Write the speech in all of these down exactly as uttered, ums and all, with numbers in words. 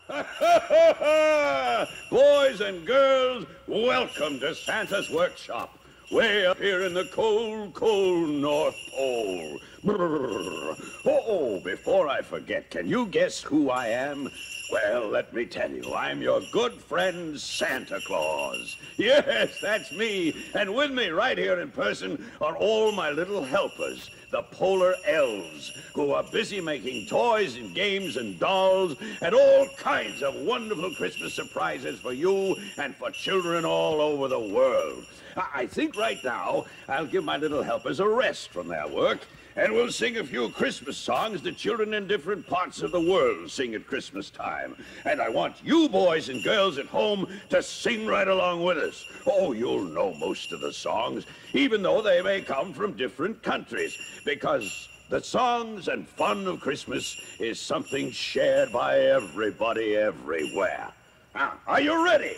Boys and girls, welcome to Santa's workshop, way up here in the cold, cold North Pole. Brrr. Oh, before I forget, can you guess who I am? Well, let me tell you, I'm your good friend, Santa Claus. Yes, that's me. And with me right here in person are all my little helpers, the polar elves, who are busy making toys and games and dolls and all kinds of wonderful Christmas surprises for you and for children all over the world. I think right now I'll give my little helpers a rest from their work, and we'll sing a few Christmas songs that children in different parts of the world sing at Christmas time. And I want you boys and girls at home to sing right along with us. Oh, you'll know most of the songs, even though they may come from different countries, because the songs and fun of Christmas is something shared by everybody everywhere. Now, are you ready?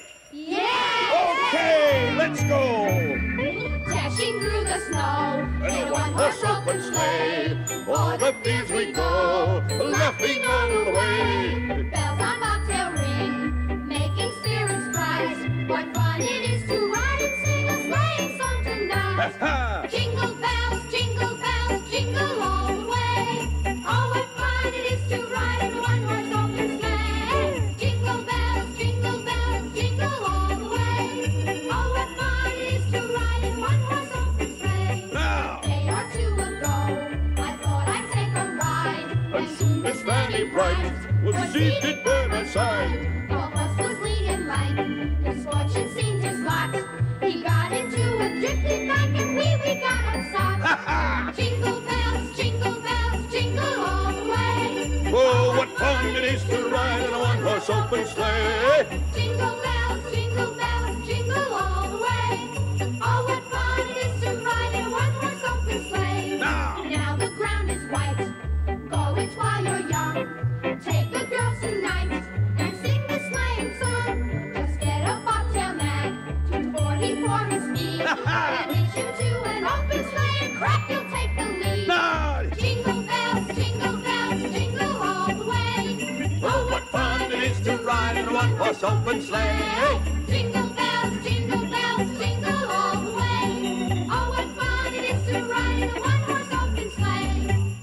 Yeah! Okay, let's go! Dashing through the snow In a one-horse open sleigh, o'er the fields we go, laughing all the way. Bells on bobtail ring, making spirits bright. What fun it is to ride and sing a sleighing song tonight. Ha-ha! Jingle bells, jingle bells, jingle all the way. Oh, what fun it is to ride in a one-horse open sleigh. Jingle bells, jingle bells, jingle all the way. Oh, what fun it is to ride in a one-horse open sleigh. Now! A day or two ago, I thought I'd take a ride. And soon as Fanny Bright was seated by my side. All of us was leading line. His fortune seemed his lot. He got into a drifted bank and we we got upside. Jingle bells, jingle bells, jingle all the way. Oh, what fun it is to ride in a one-horse open sleigh. Jingle bells, jingle bells, jingle all the way. Oh, what fun it is to ride in a one-horse open sleigh. Now! Now the ground is white. Go it while you're young. Take the girls tonight and sing the sleighing song. Just get a bobtail nag, two forty-four his speed, and hitch him to an open sleigh and crack, you'll take the lead. Now! Jingle bells, jingle bells, jingle all the way. Oh, what fun it is to ride in a one-horse open sleigh. Jingle bells, jingle bells, jingle all the way. Oh, what fun it is to ride in a one-horse open sleigh.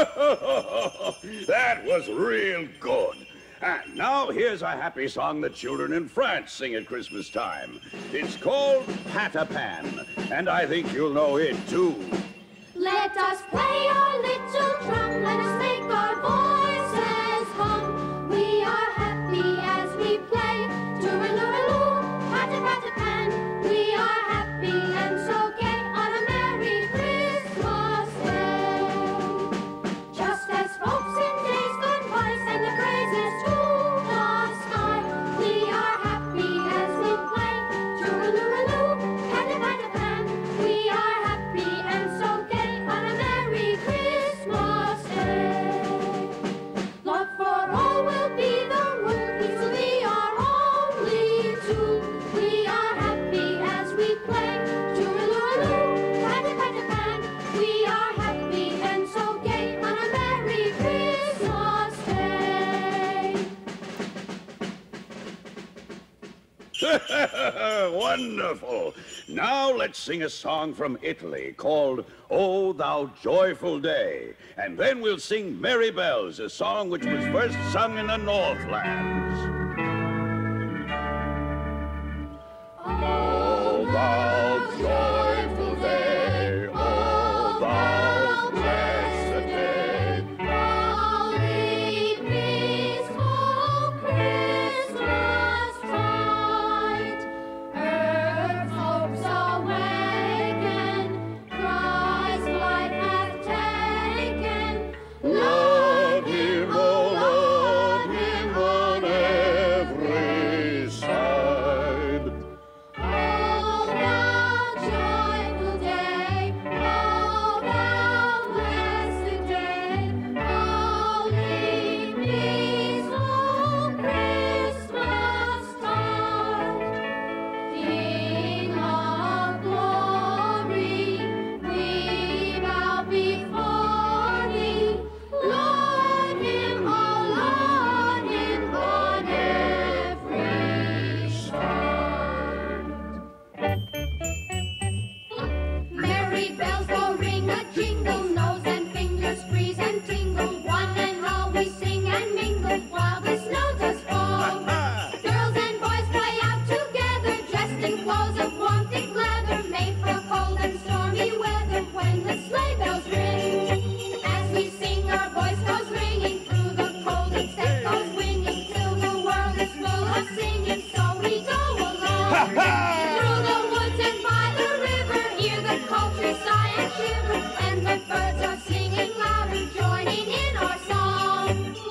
That was real good. And now here's a happy song that children in France sing at Christmas time. It's called Pat-a-Pan, and I think you'll know it too. Let us play our little drum, let us make our voices hum. We are happy as we play, tooraloo, pat-a-pat-a-pan. We are happy and so gay on a merry Christmas day. Just as folks in days gone by sang the praises to the sky, we are happy as we play, tooraloo, pat-a-pat-a-pan. We are happy and so gay on a merry Christmas day. Love for all will be the rule, peace we are only two. We are happy as we play, tooraloo, pat-a-pat-a-pan. We are happy and so gay on a merry Christmas day. Wonderful. Now let's sing a song from Italy called Oh Thou Joyful Day. And then we'll sing Merry Bells, a song which was first sung in the Northlands. Oh, thou joyful day, oh, thou blessed day. Holy, peaceful Christmas tide. Earth's hopes awaken, Christ's light hath taken. Love him, oh, love him on every side. Oh, thou and mingle while the snow does fall. Girls and boys play out together, dressed in clothes of warmth and leather, made for cold and stormy weather when the sleigh bells ring. As we sing, our voice goes ringing through the cold and step goes winging till the world is full of singing. So we go along through the woods and by the river, hear the countryside and shiver, and the birds are singing louder, joining in our song.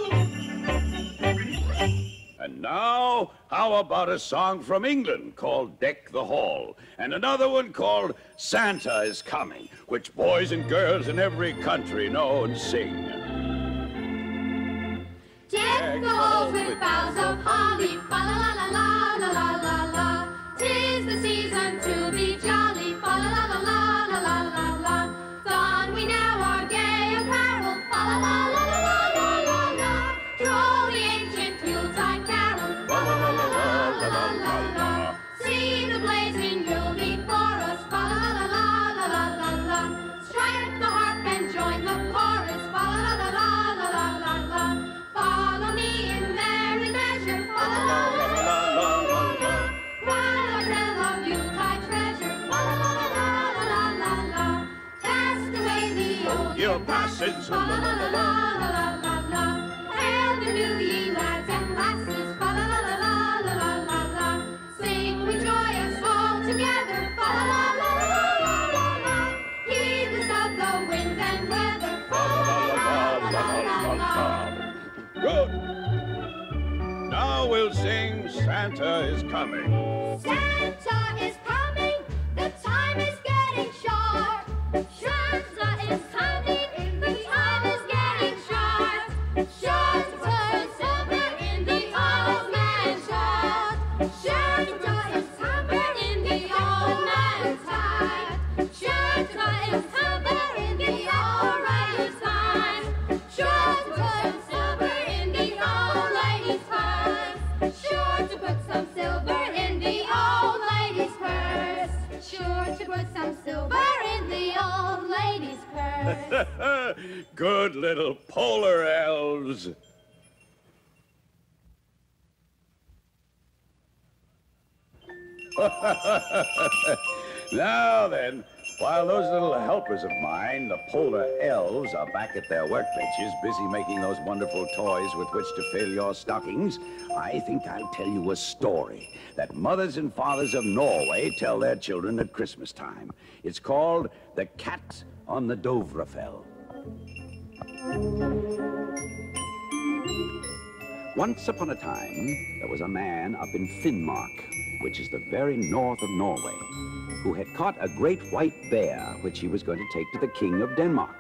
And now, how about a song from England called Deck the Hall, and another one called Santa is Coming, which boys and girls in every country know and sing. Deck the halls with boughs of holly, fa la la la la la la la la. 'Tis the season to be jolly, fa la la la la la la la la. Don we now our gay apparel, fa la la la la la la la la. Troll the ancient Yuletide carol, fa la la la la la la la la. See the blazing Yule before us, fa la la la la la la la. Strike the harp and join the chorus, fa la la la la la la la. Follow me in merry measure, fa la la la la la la la. While I tell of Yuletide treasure, fa la la la la la la la. Cast away the old Year passes, fa la la la la la la la la. Hail the new ye lads and lasses, fa la la la la la la la la. Sing we joyous all together, fa la la la la la la la. Heedless of the wind and weather, fa la la la la la la. Good. Now we'll sing Santa is Coming. Santa is coming, the time is getting sharp. Santa is coming, the time is getting sharp. Sure to turn silver in the old man's heart. Sure to turn silver in the old man's heart. Sure to turn silver in the old lady's heart. Sure to turn silver in the old lady's purse. Sure to put some silver in the old lady's purse. Sure to put some silver in the old lady's purse. Good little polar elves. Now then, while those little helpers of mine, the polar elves, are back at their workbenches, busy making those wonderful toys with which to fill your stockings, I think I'll tell you a story that mothers and fathers of Norway tell their children at Christmas time. It's called The Cat on the Dovrefell. Once upon a time, there was a man up in Finnmark, which is the very north of Norway, who had caught a great white bear, which he was going to take to the king of Denmark.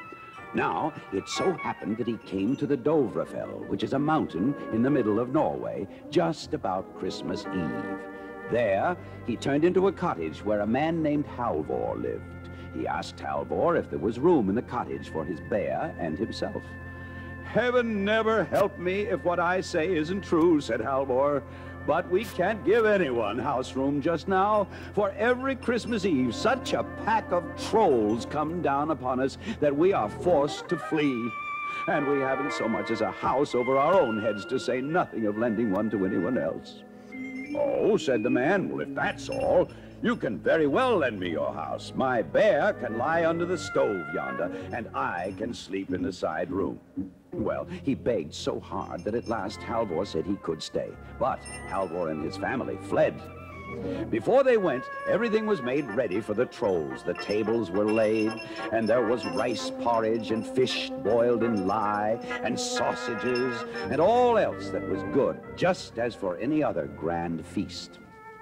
Now, it so happened that he came to the Dovrefell, which is a mountain in the middle of Norway, just about Christmas Eve. There, he turned into a cottage where a man named Halvor lived. He asked Halvor if there was room in the cottage for his bear and himself. "Heaven never help me if what I say isn't true," said Halvor. "But we can't give anyone house room just now, for every Christmas Eve such a pack of trolls come down upon us that we are forced to flee. And we haven't so much as a house over our own heads, to say nothing of lending one to anyone else." "Oh," said the man, "well, if that's all, you can very well lend me your house. My bear can lie under the stove yonder, and I can sleep in the side room." Well, he begged so hard that at last Halvor said he could stay. But Halvor and his family fled. Before they went, everything was made ready for the trolls. The tables were laid, and there was rice porridge and fish boiled in lye and sausages and all else that was good, just as for any other grand feast.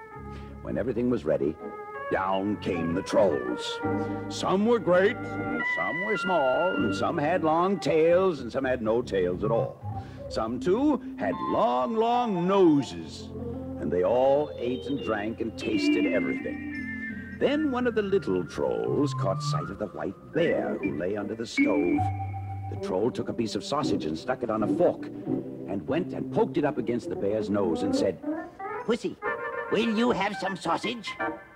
When everything was ready, down came the trolls. Some were great, and some were small, and some had long tails, and some had no tails at all. Some, too, had long, long noses, and they all ate and drank and tasted everything. Then one of the little trolls caught sight of the white bear who lay under the stove. The troll took a piece of sausage and stuck it on a fork, and went and poked it up against the bear's nose and said, "Pussy, will you have some sausage?"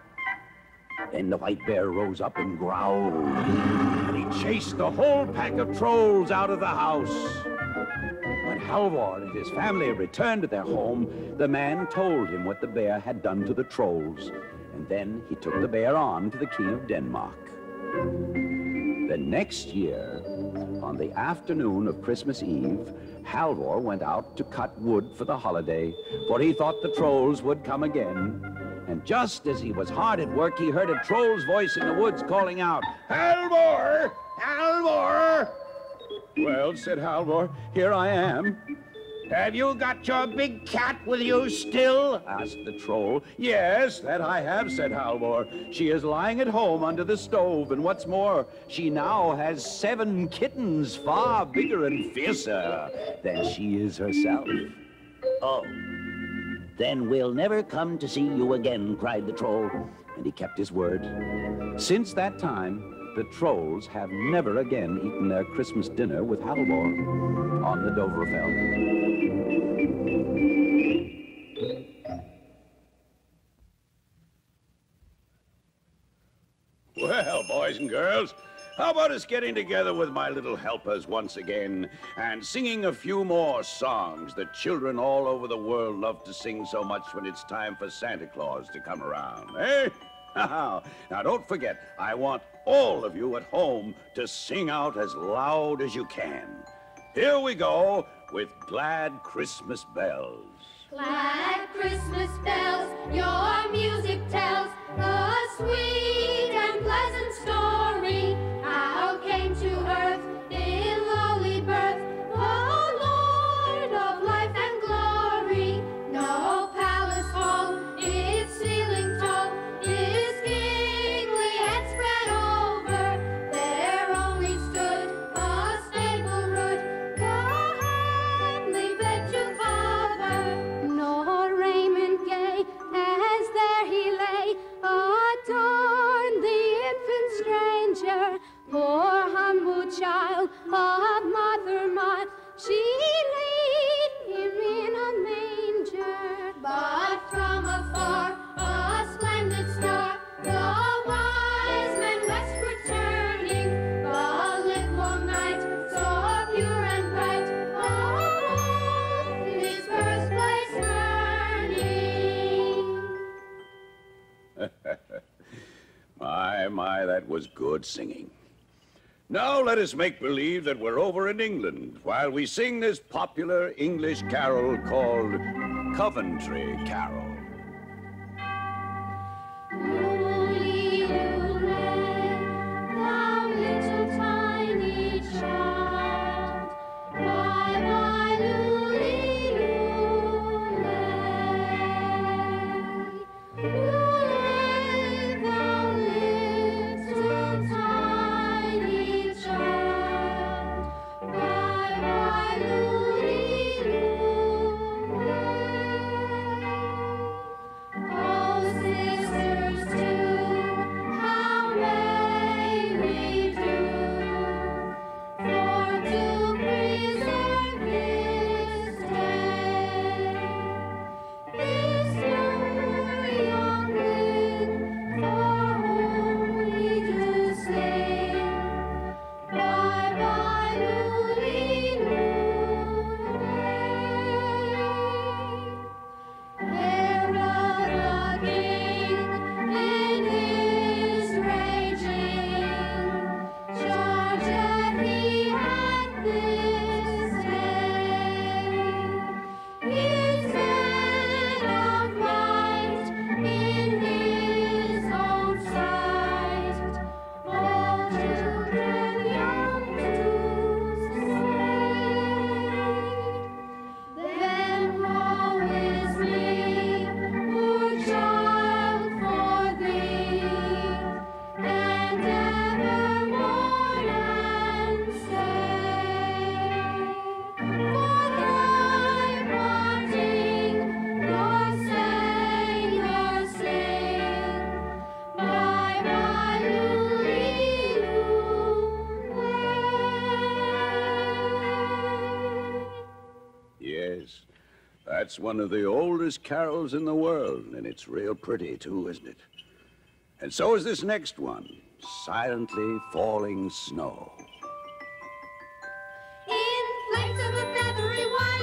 Then the white bear rose up and growled, and he chased the whole pack of trolls out of the house. But When Halvor and his family returned to their home, the man told him what the bear had done to the trolls. And then he took the bear on to the King of Denmark. The next year, on the afternoon of Christmas Eve, Halvor went out to cut wood for the holiday, for he thought the trolls would come again. And just as he was hard at work, he heard a troll's voice in the woods calling out, "Halvor! Halvor!" "Well," said Halvor, "here I am." "Have you got your big cat with you still?" asked the troll. "Yes, that I have," said Halvor. "She is lying at home under the stove, and what's more, she now has seven kittens, far bigger and fiercer than she is herself." "Oh, then we'll never come to see you again," cried the troll. And he kept his word. Since that time, the trolls have never again eaten their Christmas dinner with Halvor on the Dovrefell. Well, boys and girls, how about us getting together with my little helpers once again and singing a few more songs that children all over the world love to sing so much when it's time for Santa Claus to come around, eh? Now, don't forget, I want all of you at home to sing out as loud as you can. Here we go with Glad Christmas Bells. Glad Christmas bells, your music tells a sweet and pleasant story. How came to earth in lowly birth the Lord of life and glory. No palace hall, its ceiling tall, his kingly head spread over. There only stood a stable rood, the heavenly bed to cover. Nor raiment gay, as there he lay, adorned the infant stranger. Poor humble child of mother mild, she laid him in a manger. But from afar, a splendid star, the wise men westward turning, the livelong night so pure and bright, above his birthplace burning. My, my, that was good singing. Now let us make believe that we're over in England while we sing this popular English carol called Coventry Carol. Lully, lully, thou little tiny child, bye bye, lully, lully. Lully, thou little tiny child, bye bye, lully, lully. Oh, sisters, too, how may we do for to preserve this day? This new youngling for whom we do sing, bye bye, lully, lully. Herald the king in his raging, charged he hath this day. His man of might in his own sight, all children young to slay. Then woe is me, poor child, for thee, and ever mourn and say. For thy parting, nor sang nor sing, bye bye, lully, lully. Yes, that's one of the oldest carols in the world, and it's real pretty too, isn't it? And so is this next one, Silently Falling Snow. In place of a feathery white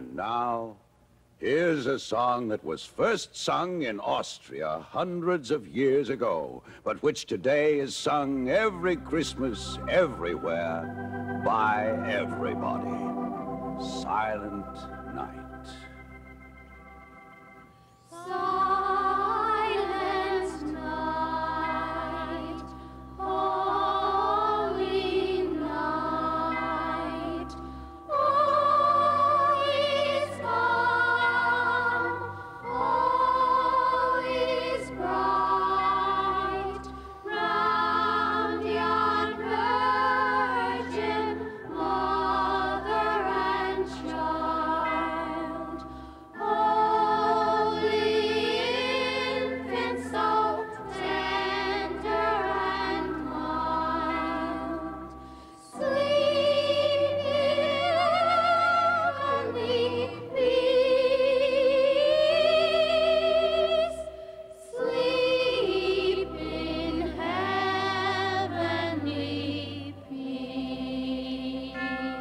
And now, here's a song that was first sung in Austria hundreds of years ago, but which today is sung every Christmas, everywhere, by everybody. Silent Night. Silent night, holy night, all is calm, all is bright, round yon Virgin Mother and Child. Holy infant, so tender and mild, sleep in heavenly peace, sleep in heavenly peace.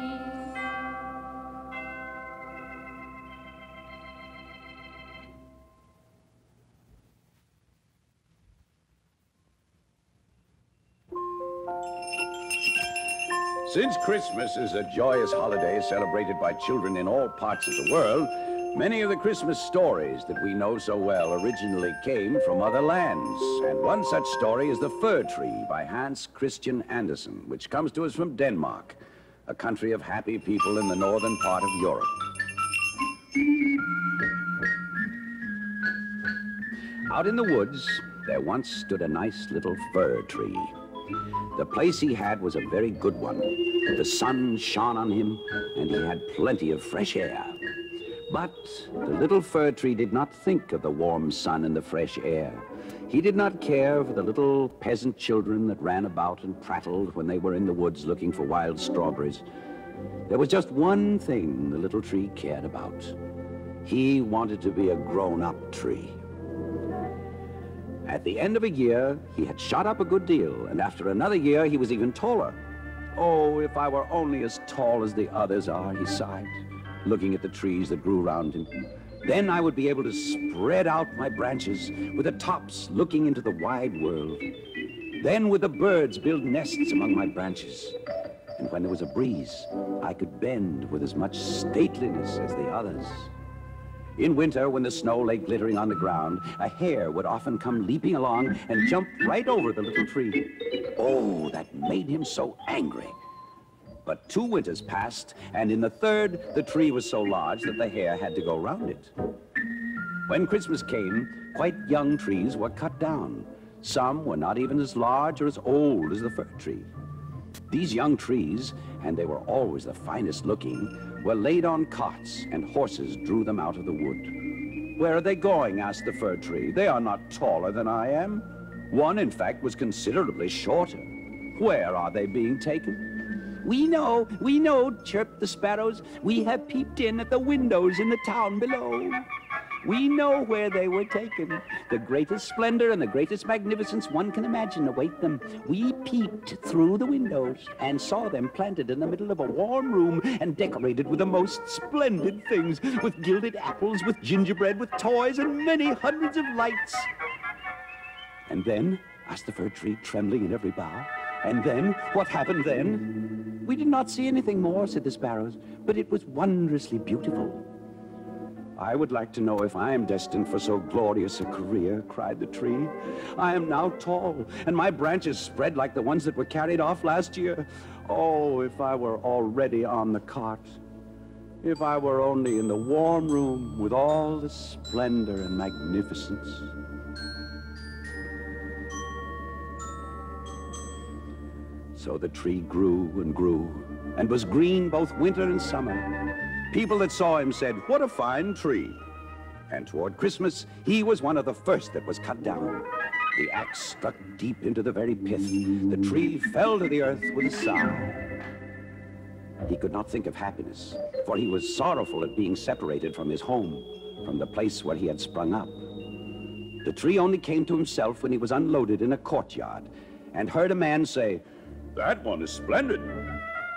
Since Christmas is a joyous holiday celebrated by children in all parts of the world, many of the Christmas stories that we know so well originally came from other lands. And one such story is The Fir Tree by Hans Christian Andersen, which comes to us from Denmark, a country of happy people in the northern part of Europe. Out in the woods, there once stood a nice little fir tree. The place he had was a very good one. The sun shone on him, and he had plenty of fresh air. But the little fir tree did not think of the warm sun and the fresh air. He did not care for the little peasant children that ran about and prattled when they were in the woods looking for wild strawberries. There was just one thing the little tree cared about. He wanted to be a grown-up tree. At the end of a year, he had shot up a good deal, and after another year, he was even taller. Oh, if I were only as tall as the others are, he sighed, looking at the trees that grew round him. Then I would be able to spread out my branches with the tops looking into the wide world. Then would the birds build nests among my branches. And when there was a breeze, I could bend with as much stateliness as the others. In winter, when the snow lay glittering on the ground, a hare would often come leaping along and jump right over the little tree. Oh, that made him so angry. But two winters passed, and in the third, the tree was so large that the hare had to go round it. When Christmas came, quite young trees were cut down. Some were not even as large or as old as the fir tree. These young trees, and they were always the finest looking, were laid on carts, and horses drew them out of the wood. "Where are they going?" asked the fir tree. "They are not taller than I am." One, in fact, was considerably shorter. "Where are they being taken?" "We know, we know," chirped the sparrows. "We have peeped in at the windows in the town below. We know where they were taken. The greatest splendor and the greatest magnificence one can imagine await them. We peeped through the windows and saw them planted in the middle of a warm room and decorated with the most splendid things, with gilded apples, with gingerbread, with toys, and many hundreds of lights." "And then?" asked the fir tree, trembling in every bough. "And then? What happened then?" "We did not see anything more," said the sparrows, "but it was wondrously beautiful." "I would like to know if I am destined for so glorious a career," cried the tree. "I am now tall, and my branches spread like the ones that were carried off last year. Oh, if I were already on the cart. If I were only in the warm room with all the splendor and magnificence." So the tree grew and grew, and was green both winter and summer. People that saw him said, "What a fine tree." And toward Christmas, he was one of the first that was cut down. The axe struck deep into the very pith. The tree fell to the earth with a sigh. He could not think of happiness, for he was sorrowful at being separated from his home, from the place where he had sprung up. The tree only came to himself when he was unloaded in a courtyard and heard a man say, "That one is splendid."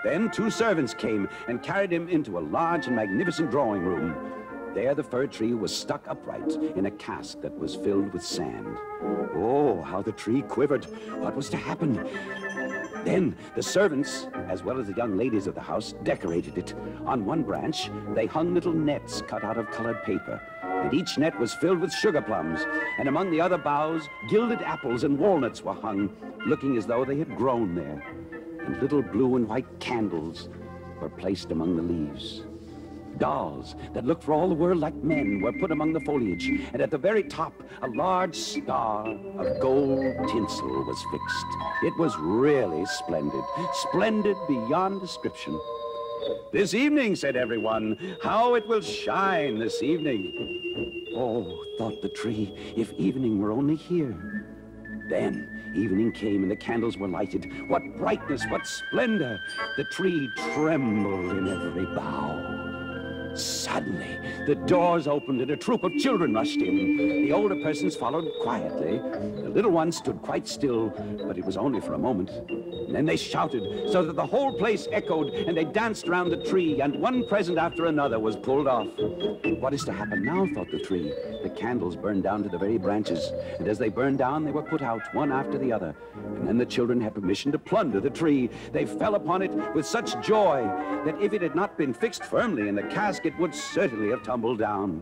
Then two servants came and carried him into a large and magnificent drawing room. There the fir tree was stuck upright in a cask that was filled with sand. Oh, how the tree quivered. What was to happen? Then the servants, as well as the young ladies of the house, decorated it. On one branch, they hung little nets cut out of colored paper, and each net was filled with sugar plums. And among the other boughs, gilded apples and walnuts were hung, looking as though they had grown there. And little blue and white candles were placed among the leaves. Dolls that looked for all the world like men were put among the foliage, and at the very top, a large star of gold tinsel was fixed. It was really splendid, splendid beyond description. "This evening," said everyone, "how it will shine this evening." Oh, thought the tree, if evening were only here. Then evening came and the candles were lighted. What brightness, what splendor! The tree trembled in every bough. Suddenly, the doors opened and a troop of children rushed in. The older persons followed quietly. The little ones stood quite still, but it was only for a moment. And then they shouted so that the whole place echoed, and they danced around the tree, and one present after another was pulled off. What is to happen now, thought the tree. The candles burned down to the very branches, and as they burned down, they were put out, one after the other. And then the children had permission to plunder the tree. They fell upon it with such joy that if it had not been fixed firmly in the cask, it would certainly have tumbled down.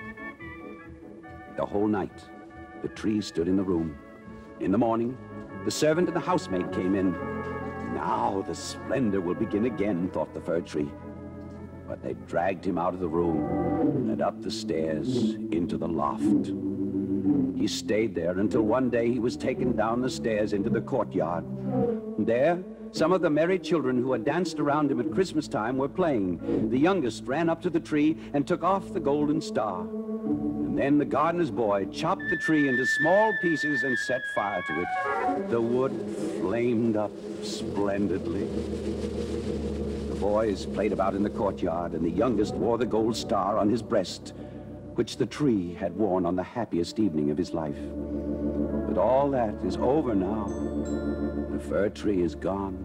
The whole night, the tree stood in the room. In the morning, the servant and the housemaid came in. Now the splendor will begin again, thought the fir tree. But they dragged him out of the room and up the stairs into the loft. He stayed there until one day he was taken down the stairs into the courtyard. There, some of the merry children who had danced around him at Christmas time were playing. The youngest ran up to the tree and took off the golden star. And then the gardener's boy chopped the tree into small pieces and set fire to it. The wood flamed up splendidly. The boys played about in the courtyard, and the youngest wore the gold star on his breast, which the tree had worn on the happiest evening of his life. But all that is over now. The fir tree is gone,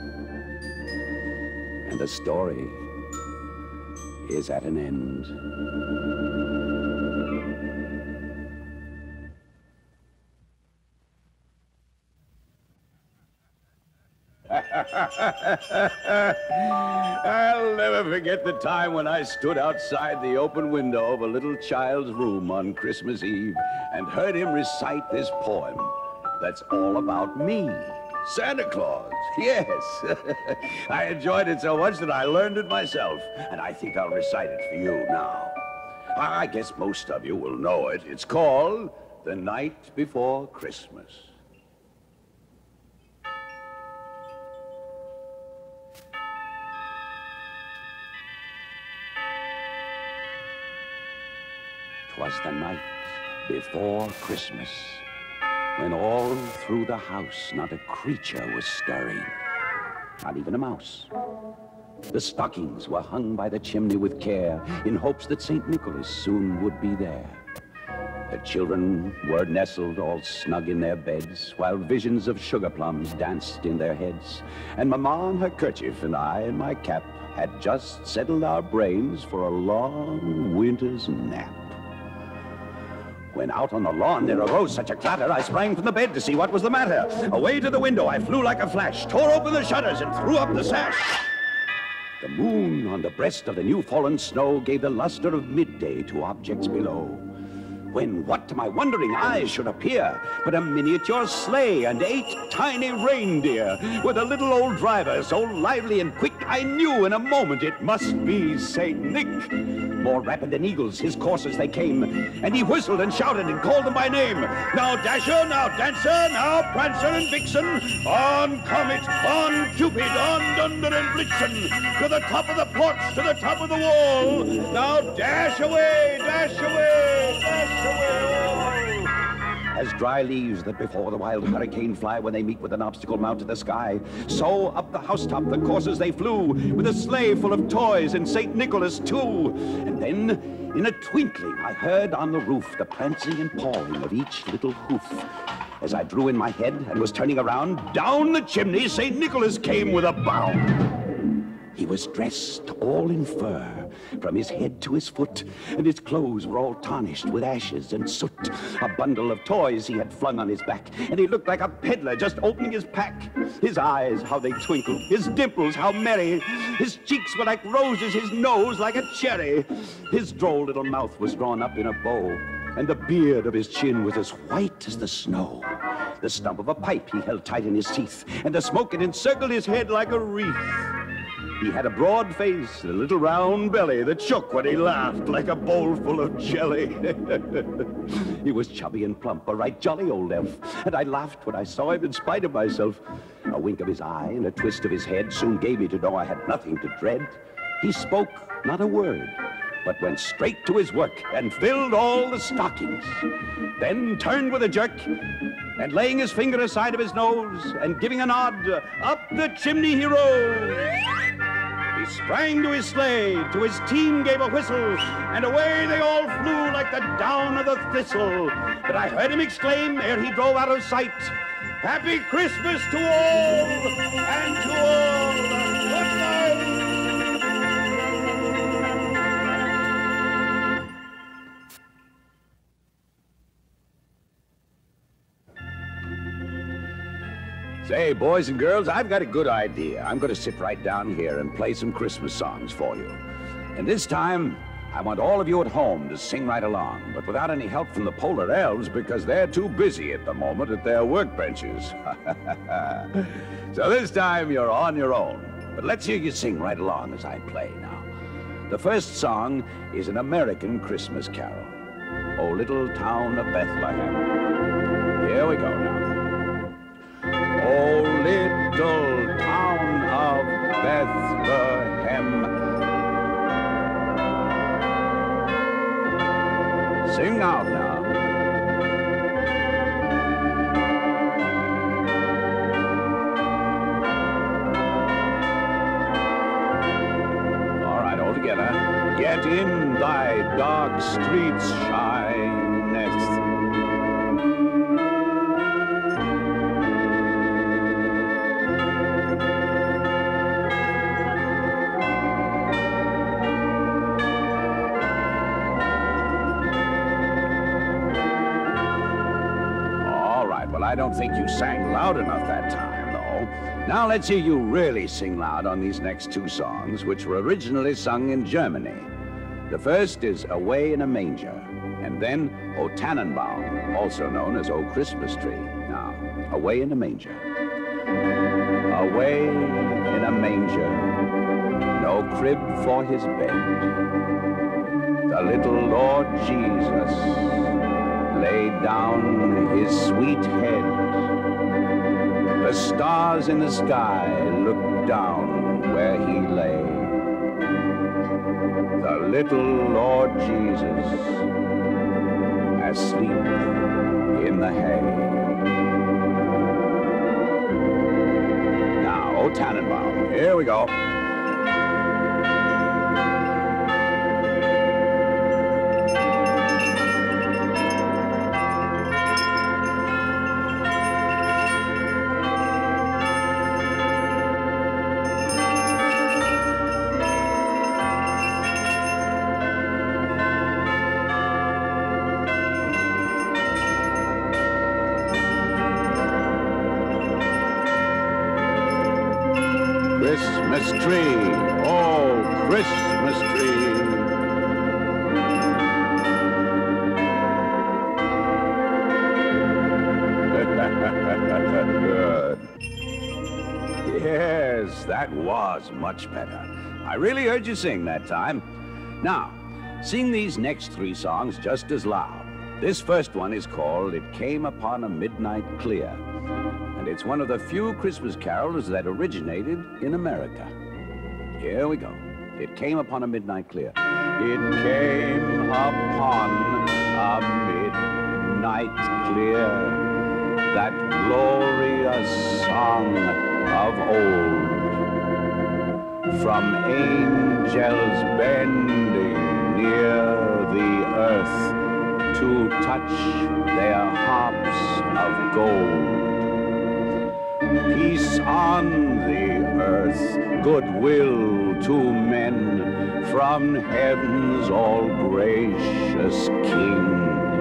and the story is at an end. I'll never forget the time when I stood outside the open window of a little child's room on Christmas Eve and heard him recite this poem that's all about me. Santa Claus, yes. I enjoyed it so much that I learned it myself, and I think I'll recite it for you now. I guess most of you will know it. It's called The Night Before Christmas. Twas the night before Christmas, when all through the house not a creature was stirring, not even a mouse. The stockings were hung by the chimney with care, in hopes that Saint Nicholas soon would be there. The children were nestled all snug in their beds, while visions of sugar plums danced in their heads. And Mamma in her kerchief and I in my cap had just settled our brains for a long winter's nap. When out on the lawn there arose such a clatter, I sprang from the bed to see what was the matter. Away to the window I flew like a flash, tore open the shutters and threw up the sash. The moon on the breast of the new-fallen snow gave the luster of midday to objects below. When what to my wondering eyes should appear but a miniature sleigh and eight tiny reindeer, with a little old driver so lively and quick, I knew in a moment it must be Saint Nick. More rapid than eagles, his coursers they came, and he whistled and shouted and called them by name. Now Dasher, now Dancer, now Prancer and Vixen, on Comet, on Cupid, on Dunder and Blitzen, to the top of the porch, to the top of the wall. Now dash away, dash away, dash away. As dry leaves that before the wild hurricane fly when they meet with an obstacle mount to the sky, so up the housetop the coursers they flew, with a sleigh full of toys and Saint Nicholas too. And then, in a twinkling, I heard on the roof the prancing and pawing of each little hoof. As I drew in my head and was turning around, down the chimney Saint Nicholas came with a bound. He was dressed all in fur, from his head to his foot, and his clothes were all tarnished with ashes and soot. A bundle of toys he had flung on his back, and he looked like a peddler just opening his pack. His eyes, how they twinkled, his dimples, how merry. His cheeks were like roses, his nose like a cherry. His droll little mouth was drawn up in a bow, and the beard of his chin was as white as the snow. The stump of a pipe he held tight in his teeth, and the smoke it encircled his head like a wreath. He had a broad face, a little round belly that shook when he laughed like a bowl full of jelly. He was chubby and plump, a right jolly old elf, and I laughed when I saw him in spite of myself. A wink of his eye and a twist of his head soon gave me to know I had nothing to dread. He spoke not a word, but went straight to his work and filled all the stockings. Then turned with a jerk, and laying his finger aside of his nose and giving a nod, up the chimney he rose. He sprang to his sleigh, to his team gave a whistle, and away they all flew like the down of the thistle. But I heard him exclaim ere he drove out of sight, "Happy Christmas to all, and to all good night." Say, boys and girls, I've got a good idea. I'm going to sit right down here and play some Christmas songs for you. And this time, I want all of you at home to sing right along, but without any help from the polar elves because they're too busy at the moment at their workbenches. So this time, you're on your own. But let's hear you sing right along as I play now. The first song is an American Christmas carol, "O Little Town of Bethlehem." Here we go now. Oh, little town of Bethlehem. Sing out now. All right, all together. Yet in thy dark streets shineth I don't think you sang loud enough that time, though. Now let's hear you really sing loud on these next two songs, which were originally sung in Germany. The first is Away in a Manger, and then O Tannenbaum, also known as O Christmas Tree. Now, Away in a Manger. Away in a manger, no crib for his bed, the little Lord Jesus laid down his sweet head. The stars in the sky looked down where he lay. The little Lord Jesus asleep in the hay. Now, O Tannenbaum, here we go. Christmas tree, oh, Christmas tree. Good. Yes, that was much better. I really heard you sing that time. Now, sing these next three songs just as loud. This first one is called It Came Upon a Midnight Clear. And it's one of the few Christmas carols that originated in America. Here we go. It came upon a midnight clear. It came upon a midnight clear, that glorious song of old, from angels bending near the earth to touch their harps of gold. Peace on the earth, goodwill to men, from heaven's all-gracious King.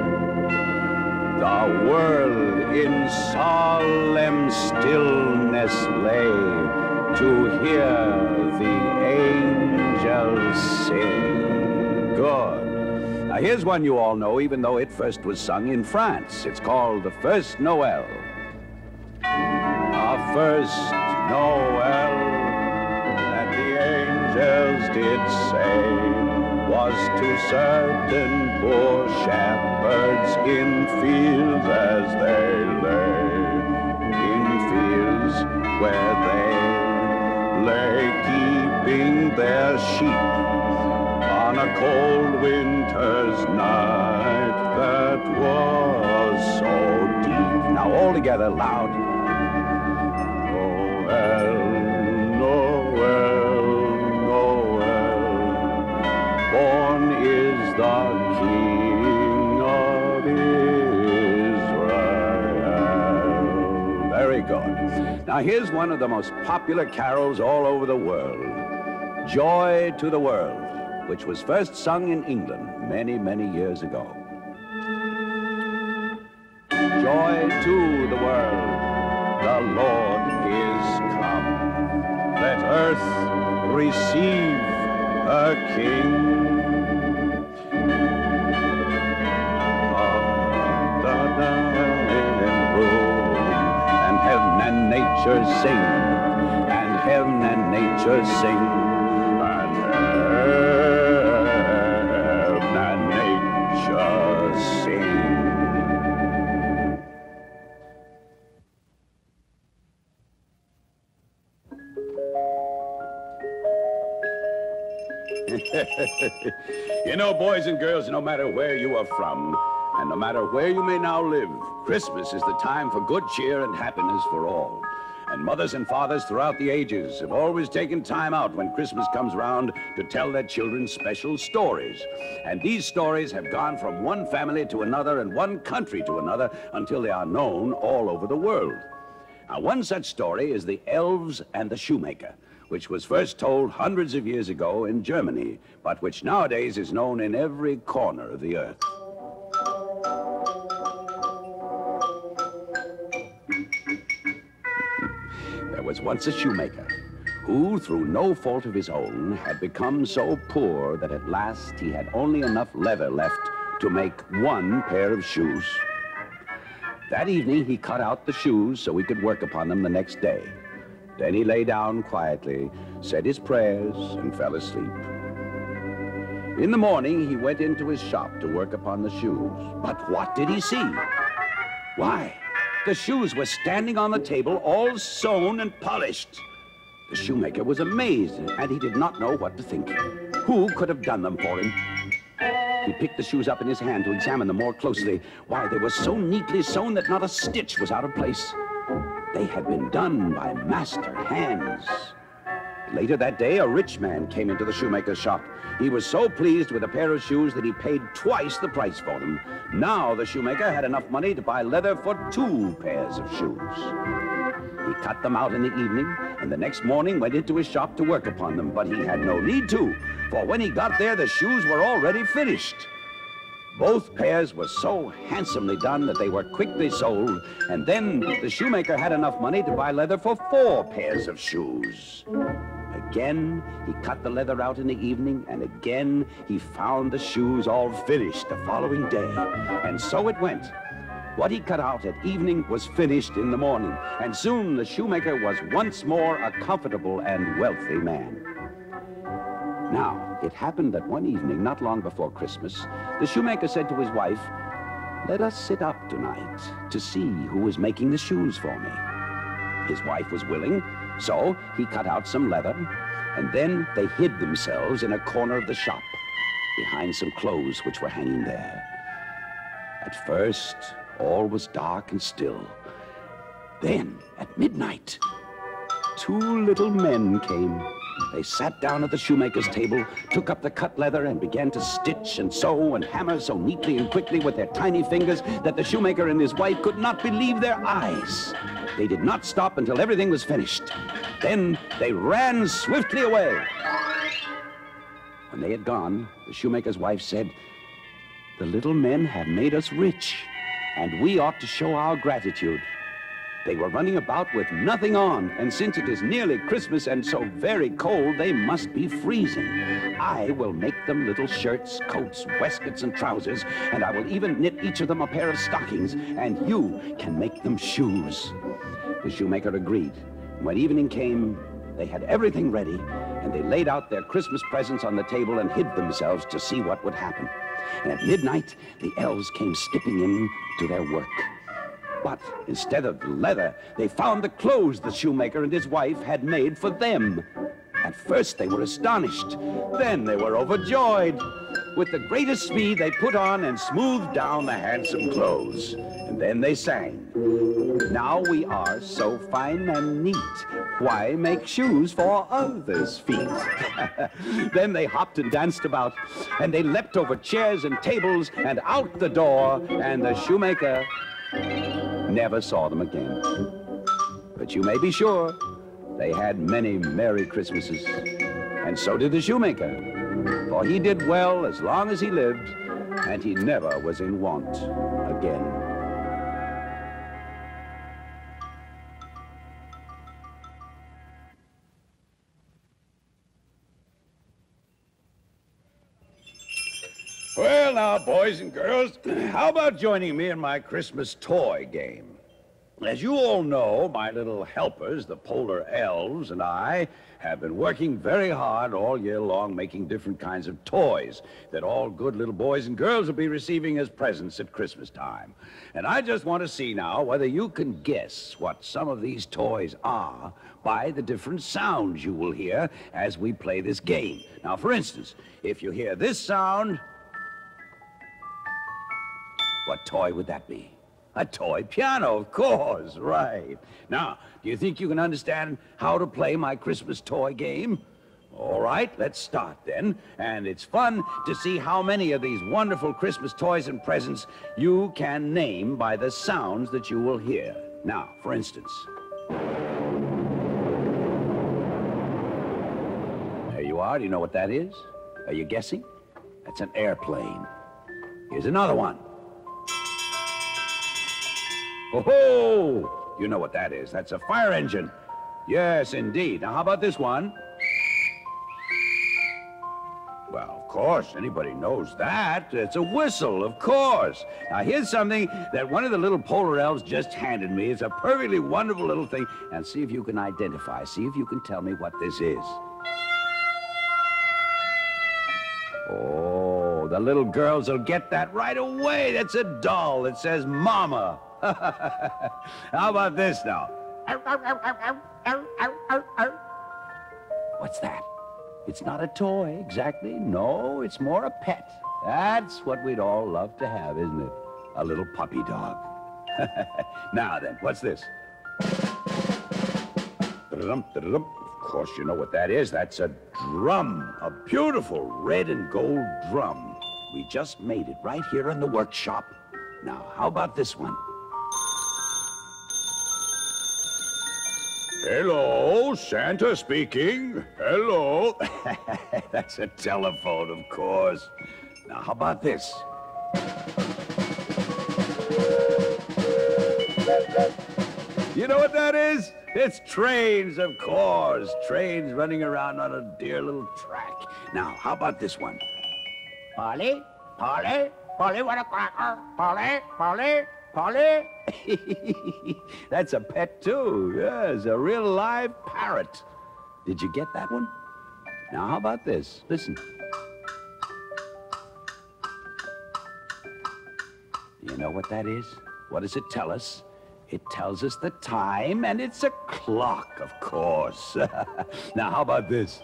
The world in solemn stillness lay to hear the angels sing. Good. Now here's one you all know, even though it first was sung in France. It's called The First Noel. A first Noel that the angels did say was to certain poor shepherds in fields as they lay, in fields where they lay keeping their sheep on a cold winter's night that was so deep. Now all together, loud. Noel, Noel, Noel, born is the King of Israel. Very good. Now here's one of the most popular carols all over the world, Joy to the World, which was first sung in England many, many years ago. Joy to the world, the Lord is come. Let earth receive a King. And heaven and nature sing, and heaven and nature sing, and heaven and nature sing. You know, boys and girls, no matter where you are from, and no matter where you may now live, Christmas is the time for good cheer and happiness for all. And mothers and fathers throughout the ages have always taken time out when Christmas comes round to tell their children special stories. And these stories have gone from one family to another and one country to another until they are known all over the world. Now, one such story is The Elves and the Shoemaker, which was first told hundreds of years ago in Germany, but which nowadays is known in every corner of the earth. There was once a shoemaker who, through no fault of his own, had become so poor that at last he had only enough leather left to make one pair of shoes. That evening he cut out the shoes so he could work upon them the next day. Then he lay down quietly, said his prayers, and fell asleep. In the morning, he went into his shop to work upon the shoes. But what did he see? Why, the shoes were standing on the table, all sewn and polished. The shoemaker was amazed, and he did not know what to think. Who could have done them for him? He picked the shoes up in his hand to examine them more closely. Why, they were so neatly sewn that not a stitch was out of place. They had been done by master hands. Later that day, a rich man came into the shoemaker's shop. He was so pleased with a pair of shoes that he paid twice the price for them. Now the shoemaker had enough money to buy leather for two pairs of shoes. He cut them out in the evening, and the next morning went into his shop to work upon them, but he had no need to, for when he got there, the shoes were already finished. Both pairs were so handsomely done that they were quickly sold, and then the shoemaker had enough money to buy leather for four pairs of shoes. Again, he cut the leather out in the evening, and again he found the shoes all finished the following day. And so it went. What he cut out at evening was finished in the morning, and soon the shoemaker was once more a comfortable and wealthy man. Now, it happened that one evening, not long before Christmas, the shoemaker said to his wife, "Let us sit up tonight to see who is making the shoes for me." His wife was willing, so he cut out some leather, and then they hid themselves in a corner of the shop, behind some clothes which were hanging there. At first, all was dark and still. Then, at midnight, two little men came. They sat down at the shoemaker's table, took up the cut leather, and began to stitch and sew and hammer so neatly and quickly with their tiny fingers that the shoemaker and his wife could not believe their eyes. They did not stop until everything was finished. Then they ran swiftly away. When they had gone, the shoemaker's wife said, "The little men have made us rich, and we ought to show our gratitude." They were running about with nothing on, and since it is nearly Christmas and so very cold, they must be freezing. I will make them little shirts, coats, waistcoats, and trousers, and I will even knit each of them a pair of stockings, and you can make them shoes. The shoemaker agreed. When evening came, they had everything ready, and they laid out their Christmas presents on the table and hid themselves to see what would happen. And at midnight, the elves came skipping in to their work. But instead of the leather, they found the clothes the shoemaker and his wife had made for them. At first, they were astonished. Then they were overjoyed. With the greatest speed, they put on and smoothed down the handsome clothes. And then they sang, "Now we are so fine and neat. Why make shoes for others' feet?" Then they hopped and danced about, and they leapt over chairs and tables and out the door, and the shoemaker never saw them again. But you may be sure they had many Merry Christmases. And so did the shoemaker, for he did well as long as he lived, and he never was in want again. Well, now, boys and girls, how about joining me in my Christmas toy game? As you all know, my little helpers, the polar elves, and I have been working very hard all year long making different kinds of toys that all good little boys and girls will be receiving as presents at Christmas time. And I just want to see now whether you can guess what some of these toys are by the different sounds you will hear as we play this game. Now, for instance, if you hear this sound, what toy would that be? A toy piano, of course, right. Now, do you think you can understand how to play my Christmas toy game? All right, let's start then. And it's fun to see how many of these wonderful Christmas toys and presents you can name by the sounds that you will hear. Now, for instance, there you are. Do you know what that is? Are you guessing? That's an airplane. Here's another one. Oh-ho! You know what that is. That's a fire engine. Yes, indeed. Now, how about this one? Well, of course, anybody knows that. It's a whistle, of course. Now, here's something that one of the little polar elves just handed me. It's a perfectly wonderful little thing. And see if you can identify. See if you can tell me what this is. Oh, the little girls will get that right away. That's a doll that says Mama. How about this now? What's that? It's not a toy, exactly. No, it's more a pet. That's what we'd all love to have, isn't it? A little puppy dog. Now then, what's this? Of course, you know what that is. That's a drum. A beautiful red and gold drum. We just made it right here in the workshop. Now, how about this one? Hello, Santa speaking. Hello. That's a telephone, of course. Now, how about this? You know what that is? It's trains, of course. Trains running around on a dear little track. Now, how about this one? Polly, Polly, Polly, what a cracker. Polly, Polly, Polly. That's a pet, too. Yes, a real live parrot. Did you get that one? Now, how about this? Listen. Do you know what that is? What does it tell us? It tells us the time, and it's a clock, of course. Now, how about this?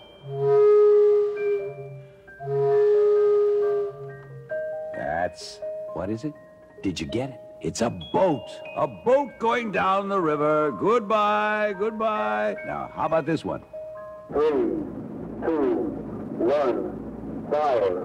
That's... what is it? Did you get it? It's a boat. A boat going down the river. Goodbye, goodbye. Now, how about this one? two, one, fire.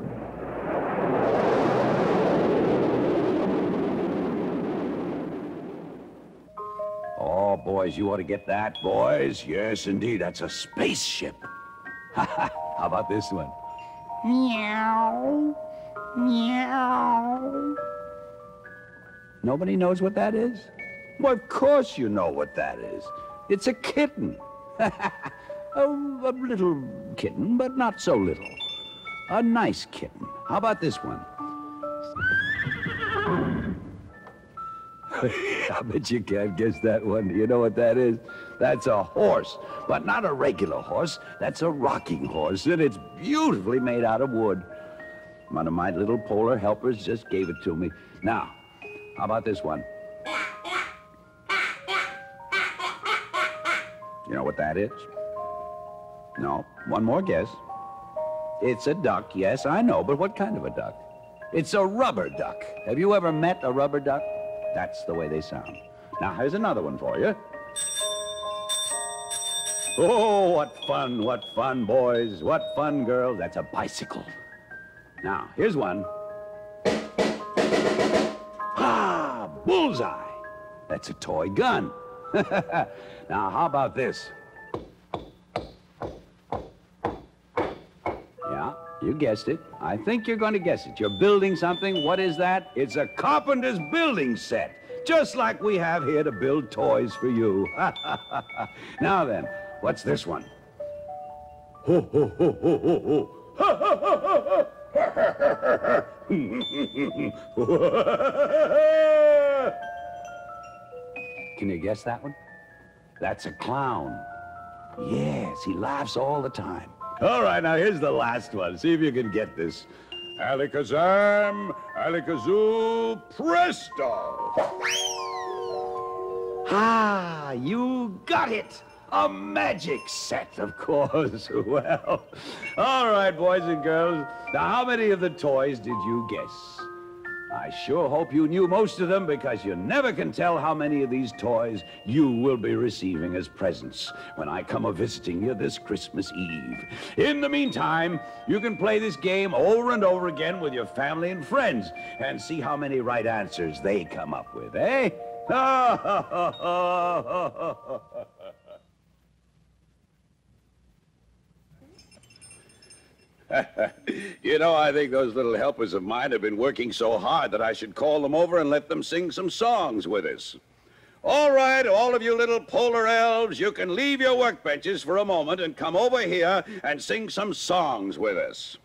Oh, boys, you ought to get that, boys. Yes, indeed, that's a spaceship. How about this one? Meow. Meow. Nobody knows what that is? Well, of course you know what that is. It's a kitten. a, a little kitten, but not so little. A nice kitten. How about this one? I bet you can't guess that one. You know what that is? That's a horse, but not a regular horse. That's a rocking horse, and it's beautifully made out of wood. One of my little polar helpers just gave it to me. Now, how about this one? You know what that is? No. One more guess. It's a duck, yes, I know, but what kind of a duck? It's a rubber duck. Have you ever met a rubber duck? That's the way they sound. Now, here's another one for you. Oh, what fun, what fun, boys. What fun, girls. That's a bicycle. Now, here's one. Ah, bullseye. That's a toy gun. Now, how about this? Yeah, you guessed it. I think you're going to guess it. You're building something. What is that? It's a carpenter's building set, just like we have here to build toys for you. Now then, what's this one? Ho, ho, ho, ho, ho, ho. Ha, ha, ha, ha, ha. Can you guess that one? That's a clown. Yes, he laughs all the time. All right, now here's the last one. See if you can get this. Alakazam, alakazoo, presto! Ah, you got it! A magic set, of course. Well, all right, boys and girls. Now, how many of the toys did you guess? I sure hope you knew most of them, because you never can tell how many of these toys you will be receiving as presents when I come a-visiting you this Christmas Eve. In the meantime, you can play this game over and over again with your family and friends and see how many right answers they come up with, eh? You know, I think those little helpers of mine have been working so hard that I should call them over and let them sing some songs with us. All right, all of you little polar elves, you can leave your workbenches for a moment and come over here and sing some songs with us.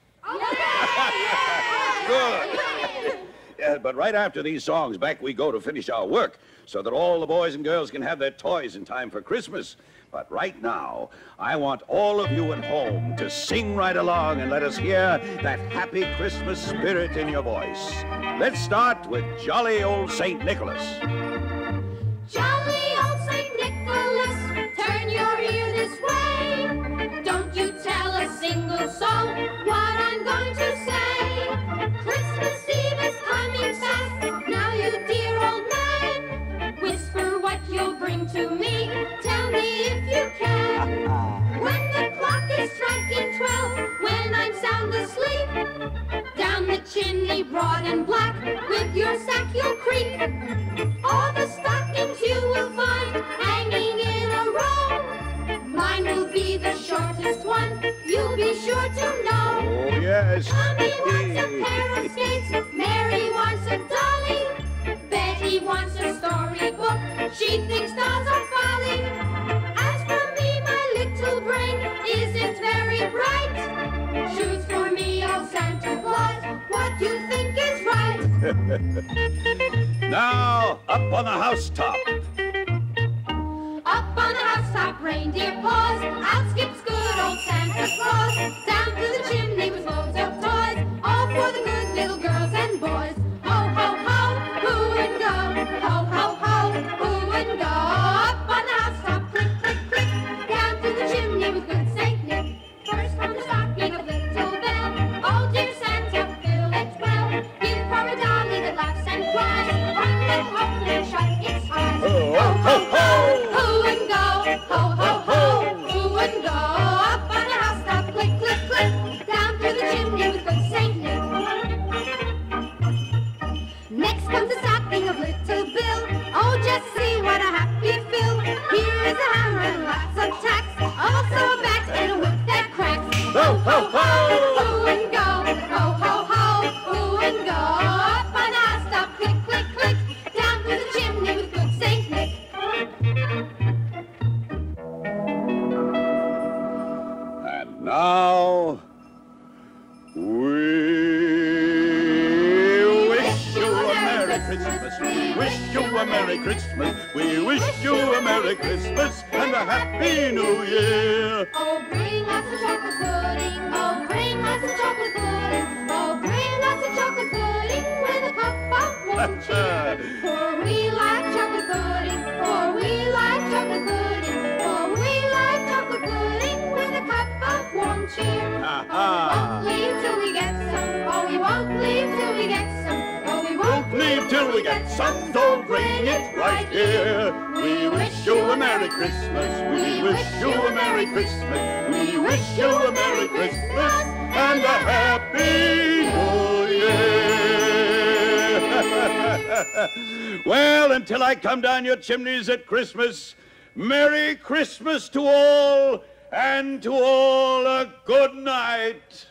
Good. Yeah, but right after these songs, back we go to finish our work so that all the boys and girls can have their toys in time for Christmas. But right now, I want all of you at home to sing right along and let us hear that happy Christmas spirit in your voice. Let's start with Jolly Old Saint Nicholas. Jolly old Saint Nicholas, turn your ear this way. Don't you tell a single soul what I'm going to say. Christmas Eve is coming fast. Now, you dear old man, whisper what you'll bring to me. Tell me if you can. When the clock is striking twelve, when I'm sound asleep, down the chimney broad and black, with your sack you'll creep. All the stockings you will find hanging in a row. Mine will be the shortest one, you'll be sure to know. Oh, yes. Tommy wants a pair of skates, Mary wants a dolly, Betty wants a storybook, she thinks dolls are folly. As for me, my little brain isn't very bright. Choose for me, oh Santa Claus, what you think is right. Now, up on the housetop. Up on the housetop, reindeer paws, out skips good old Santa Claus. Down to the chimney with loads of toys, all for the good little girls and boys. Ho, ho, ho, who would go? Ho, ho, ho, who would go? Up on the housetop, click, click, click, down to the chimney with good Saint Nick. First from the stocking of little Belle, oh dear Santa, fill it well. Give her a dolly that laughs and cries, one that open and shut its eyes. Ho, ho, ho, who would go? Ho, ho, ho, who would go? Up on the housetop, click, click. a Merry Christmas. We wish you a Merry Christmas and a Happy New Year. Oh, bring us a chocolate pudding. Oh, bring us a chocolate pudding. Oh, bring us a chocolate pudding with a cup of warm cheer. For we like chocolate pudding. For we like chocolate pudding. For we like chocolate pudding with a cup of warm cheer. Oh, we won't leave till we get some. Oh, we won't leave till we get some. Oh, we won't Leave till we get some, don't bring it right here. We wish you a Merry Christmas. We wish you a Merry Christmas. We wish you a Merry Christmas and a Happy New Year. Well, until I come down your chimneys at Christmas, Merry Christmas to all, and to all a good night.